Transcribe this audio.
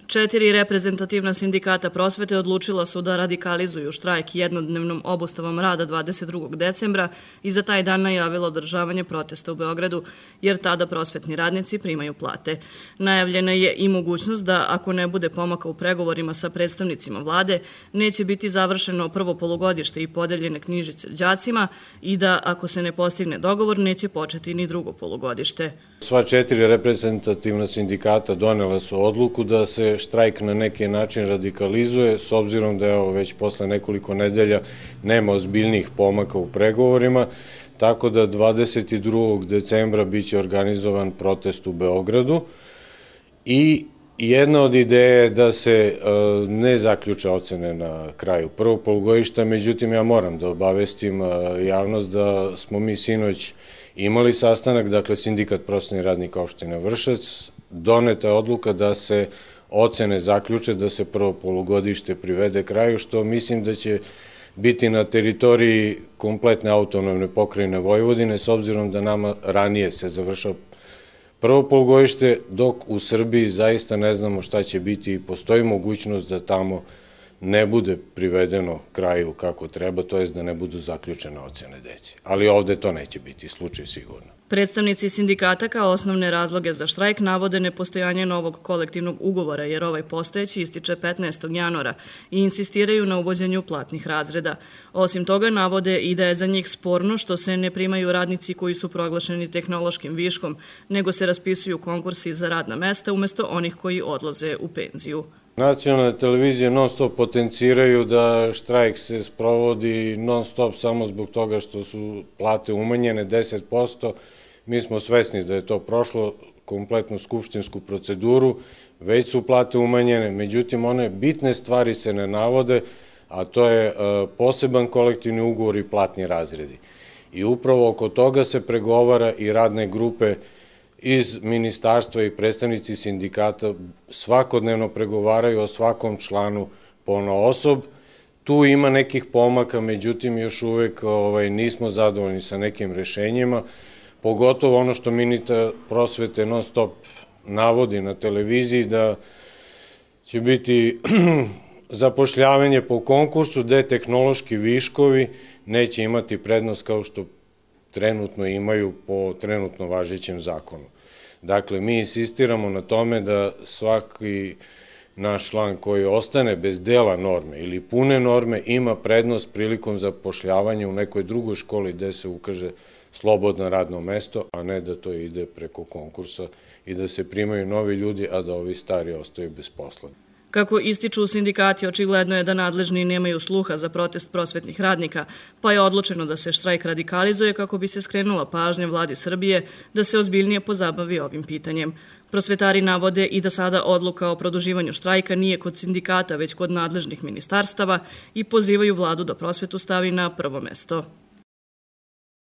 4 reprezentativna sindikata prosvete odlučila su da radikalizuju štrajk jednodnevnom obustavom rada 22. decembra i za taj dan najavilo održavanje protesta u Beogradu, jer tada prosvetni radnici primaju plate. Najavljena je i mogućnost da, ako ne bude pomaka u pregovorima sa predstavnicima vlade, neće biti završeno prvo polugodište i podeljene knjižice đacima i da, ako se ne postigne dogovor, neće početi ni drugo polugodište. Sva 4 reprezentativna sindikata donela su odluku da se štrajk na neki način radikalizuje, s obzirom da već posle nekoliko nedelja nema ozbiljnih pomaka u pregovorima, tako da 22. decembra biće organizovan protest u Beogradu i jedna od ideje je da se ne zaključe ocene na kraju prvog polugodišta, međutim ja moram da obavestim javnost da smo mi sinoć imali sastanak, dakle Sindikat prosvetnih radnika opštine Vršac, doneta je odluka da se ocene zaključe, da se prvo polugodište privede kraju, što mislim da će biti na teritoriji kompletne autonomne pokrajine Vojvodine, s obzirom da nama ranije se završao prvo polugodište, dok u Srbiji zaista ne znamo šta će biti i postoji mogućnost da tamo ne bude privedeno kraju kako treba, to jest da ne budu zaključene ocene dece. Ali ovde to neće biti slučaj sigurno. Predstavnici sindikata kao osnovne razloge za štrajk navode nepostojanje novog kolektivnog ugovora, jer ovaj postojeći ističe 15. januara i insistiraju na uvođenju platnih razreda. Osim toga, navode i da je za njih sporno što se ne primaju radnici koji su proglašeni tehnološkim viškom, nego se raspisuju konkursi za radna mesta umesto onih koji odlaze u penziju. Nacionalne televizije non stop potenciraju da štrajk se sprovodi non stop samo zbog toga što su plate umanjene 10%. Mi smo svesni da je to prošlo kompletnu skupštinsku proceduru, već su plate umanjene, međutim one bitne stvari se ne navode, a to je poseban kolektivni ugovor i platni razredi. I upravo oko toga se pregovara i radne grupe iz ministarstva i predstavnici sindikata svakodnevno pregovaraju o svakom članu ponaosob. Tu ima nekih pomaka, međutim još uvek nismo zadovoljni sa nekim rešenjima, pogotovo ono što ministar prosvete non stop navodi na televiziji da će biti zapošljavanje po konkursu, gde tehnološki viškovi neće imati prednost kao što trenutno imaju po trenutno važećem zakonu. Dakle, mi insistiramo na tome da svaki naš član koji ostane bez dela norme ili pune norme ima prednost prilikom zapošljavanja u nekoj drugoj školi gde se ukaže slobodno radno mesto, a ne da to ide preko konkursa i da se primaju novi ljudi, a da ovi stari ostaju bez posla. Kako ističu sindikati, očigledno je da nadležni nemaju sluha za protest prosvetnih radnika, pa je odlučeno da se štrajk radikalizuje kako bi se skrenula pažnja vladi Srbije da se ozbiljnije pozabavi ovim pitanjem. Prosvetari navode i da sada odluka o produživanju štrajka nije kod sindikata, već kod nadležnih ministarstava i pozivaju vladu da prosvetu stavi na prvo mesto.